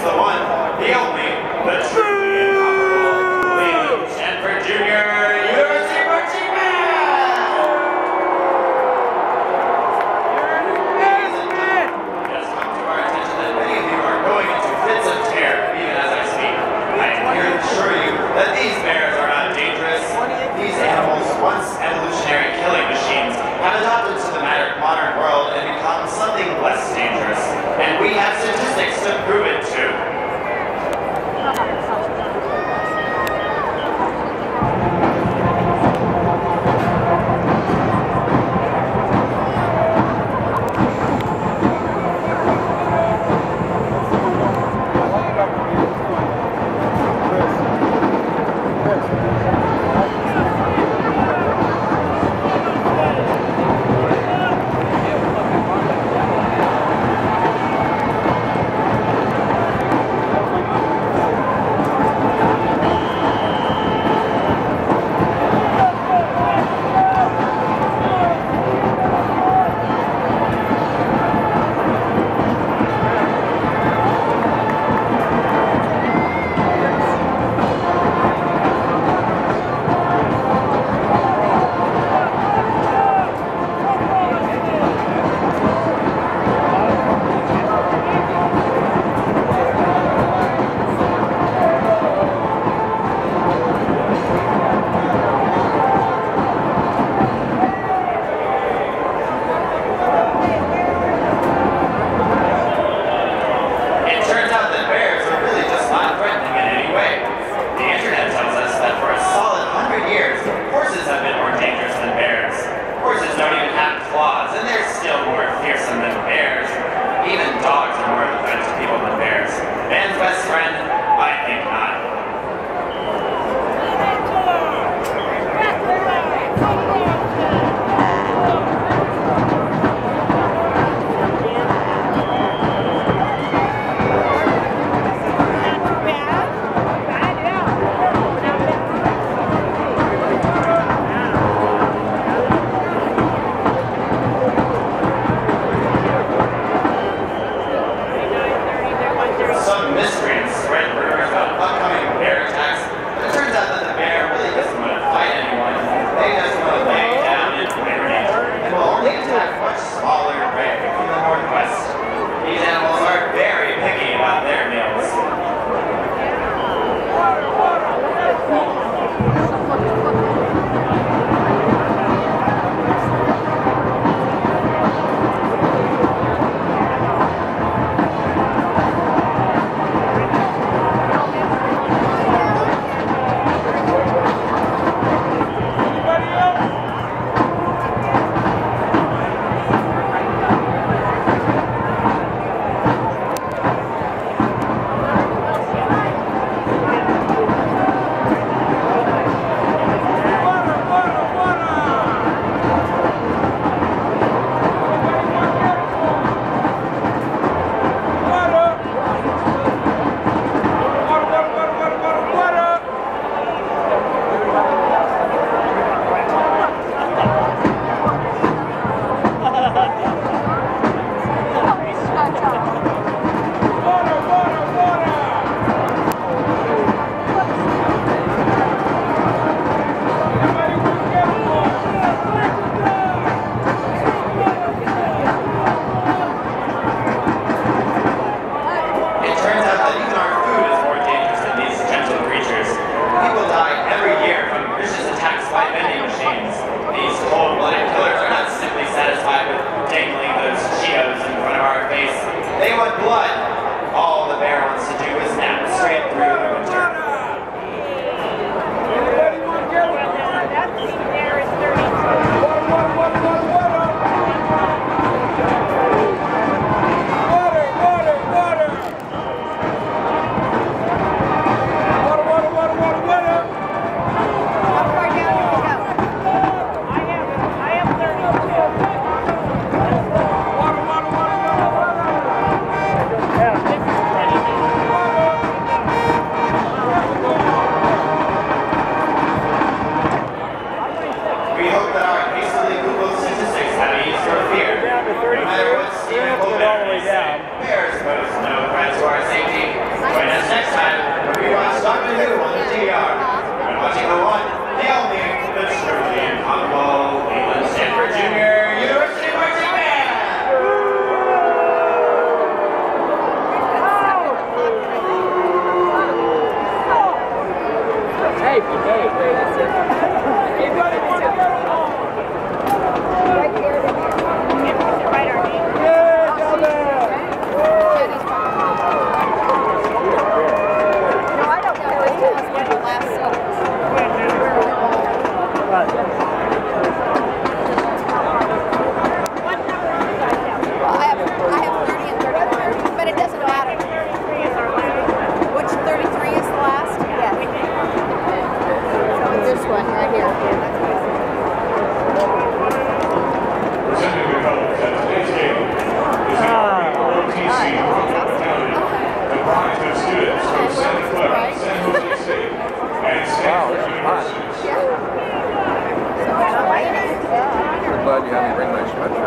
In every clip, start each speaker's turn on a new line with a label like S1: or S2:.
S1: the one, the only, the truly incomparable Lee Stanford Jr. University Marching Band! It has come to our attention that many of you are going into fits of terror, even as I speak. I am here to assure you that these bears are not dangerous. These animals, once evolutionary killing machines, have adopted to the modern world and become something less dangerous. And we have statistics to prove it too.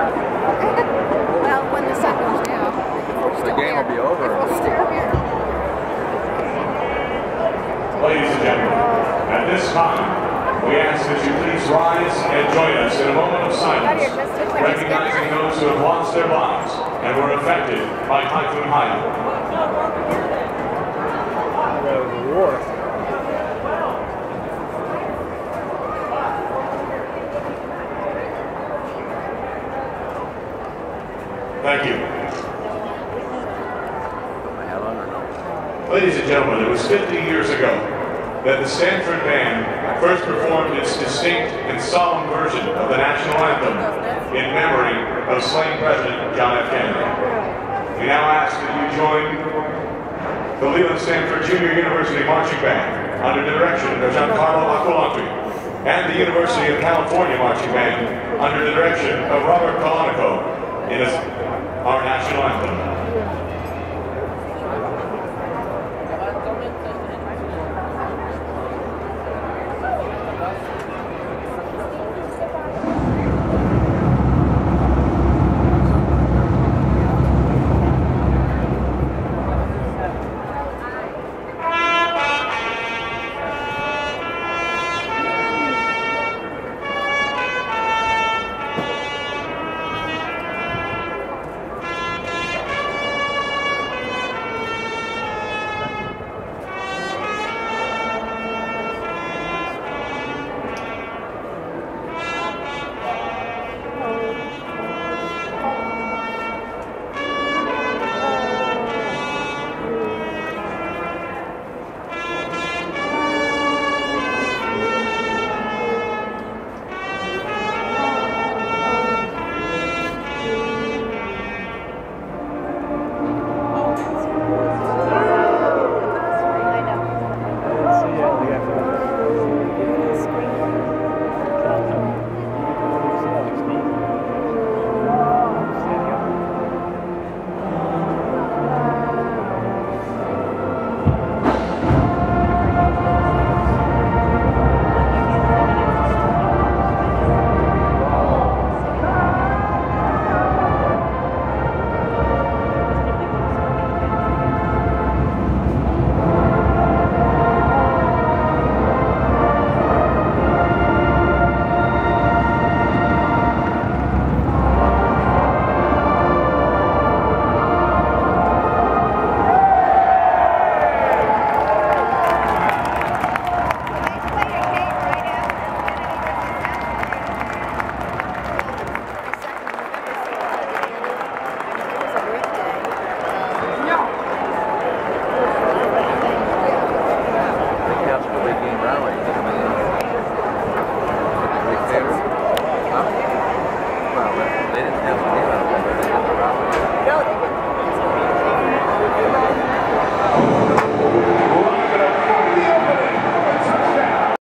S2: Well, when the sun goes down,
S3: the game will be over.
S2: We'll still here.
S4: Ladies and gentlemen, at this time, we ask that you please rise and join us in a moment of silence, recognizing those who have lost their lives and were affected by Typhoon Haiyan.
S3: There was a war.
S4: Thank you.
S3: Put my hat on or no?
S4: Ladies and gentlemen, it was 50 years ago that the Stanford Band first performed its distinct and solemn version of the national anthem in memory of slain President John F. Kennedy. We now ask that you join the Leland Stanford Junior University Marching Band under the direction of Giancarlo Aquilantri and the University of California Marching Band under the direction of Robert Colonico in our national anthem.